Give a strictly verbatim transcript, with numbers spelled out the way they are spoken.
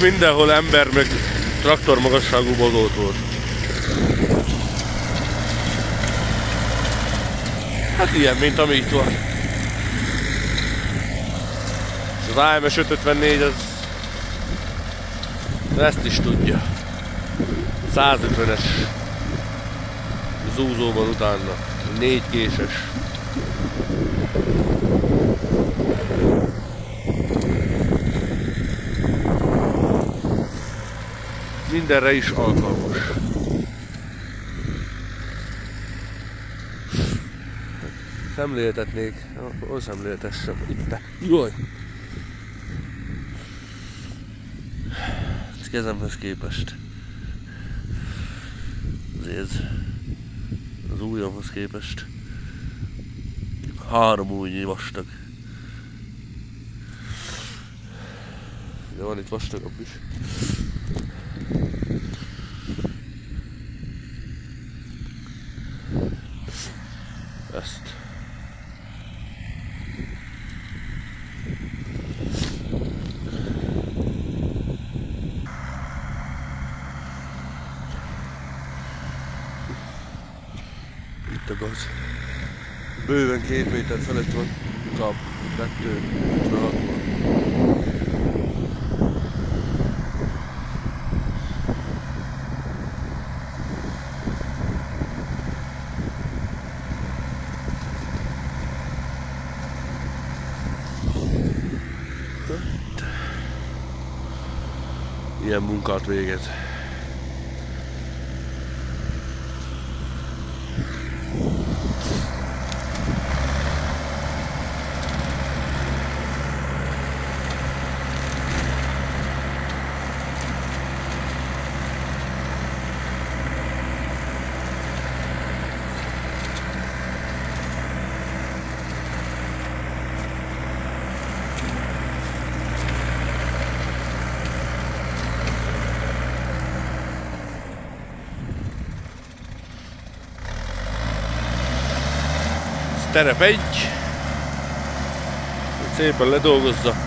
mindenhol ember meg traktor magasságú bozolt volt. Hát ilyen, mint ami itt van. Az á em es ötszázötvennégy az ezt is tudja. százötvenes zúzóban utána. négy késes. Mindenre is alkalmas. Szemléltetnék, hol szemléltessem itt. Jaj! Ez kezemhez képest. Azért az ujjamhoz képest három ujjnyi vastag. De van itt vastagabb is. Ezt. Itt a gaz. Bőven két méter felett van. Kap. Kettő. ötvenhat van. Ilyen munkát végez. Terep egy, szépen ledolgozza.